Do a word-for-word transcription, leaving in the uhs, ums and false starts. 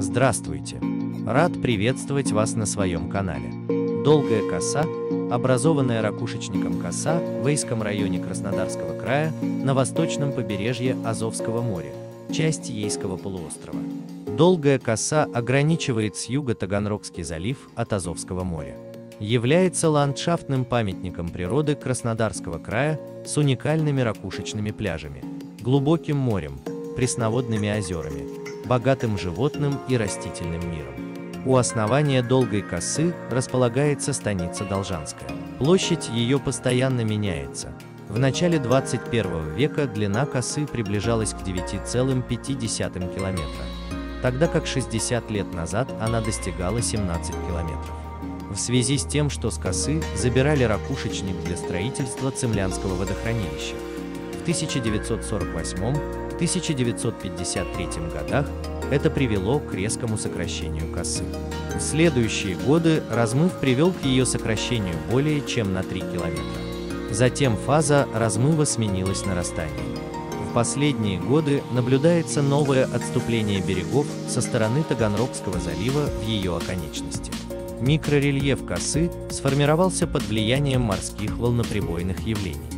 Здравствуйте! Рад приветствовать вас на своем канале. Долгая коса, образованная ракушечником коса в Ейском районе Краснодарского края на восточном побережье Азовского моря, часть Ейского полуострова. Долгая коса ограничивает с юга Таганрогский залив от Азовского моря. Является ландшафтным памятником природы Краснодарского края с уникальными ракушечными пляжами, глубоким морем, пресноводными озерами, богатым животным и растительным миром. У основания Долгой косы располагается станица Должанская. Площадь ее постоянно меняется. В начале двадцать первого века длина косы приближалась к девяти целым пяти десятым километра, тогда как шестьдесят лет назад она достигала семнадцати километров. В связи с тем, что с косы забирали ракушечник для строительства Цимлянского водохранилища. В тысяча девятьсот сорок восьмом — тысяча девятьсот пятьдесят третьем годах это привело к резкому сокращению косы. В следующие годы размыв привел к ее сокращению более чем на три километра. Затем фаза размыва сменилась нарастанием. В последние годы наблюдается новое отступление берегов со стороны Таганрогского залива в ее оконечности. Микрорельеф косы сформировался под влиянием морских волноприбойных явлений.